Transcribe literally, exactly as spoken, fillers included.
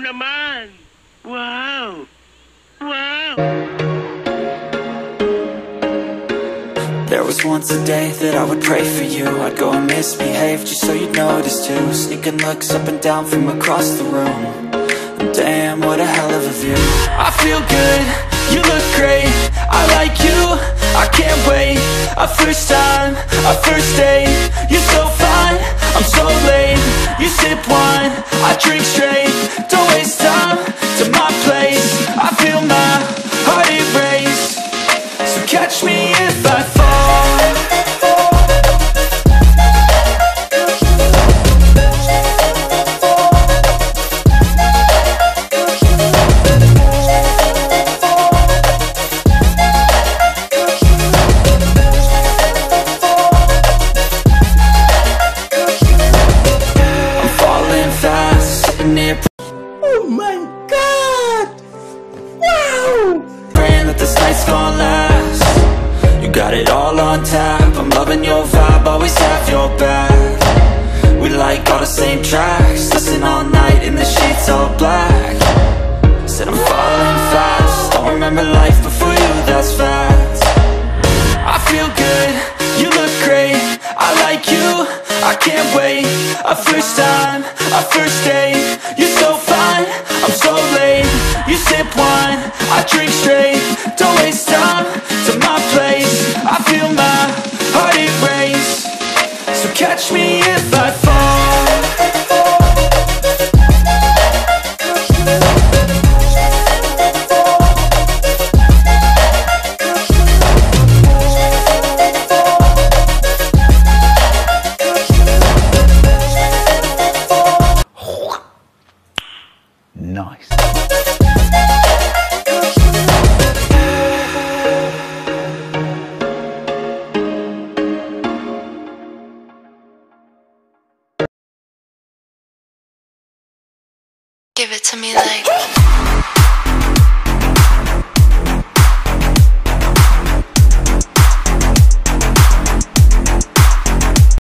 naman! Wow! Wow! There was once a day that I would pray for you. I'd go and misbehave just so you'd notice too. Sneaking looks up and down from across the room. And damn, what a hell of a view. I feel good, you look great, I like you, I can't wait. A first time, a first date. You're so fine, I'm so late. You sip wine, I drink straight. Don't waste time to my place. I feel my heart erase. So catch me if I fall. Oh my God! Wow! Praying that this night's gonna last. You got it all on tap. I'm loving your vibe, always have your back. We like all the same tracks. Listen all night in the sheets all black. Said I'm falling fast. Don't remember life before you, that's facts. I feel good, you look great, I like you, I can't wait. A first time, a first date. You're so fine, I'm so late. You sip wine, I drink straight. Don't waste time to my place. I feel my heart erase. So catch me if I fall. Nice. Give it to me like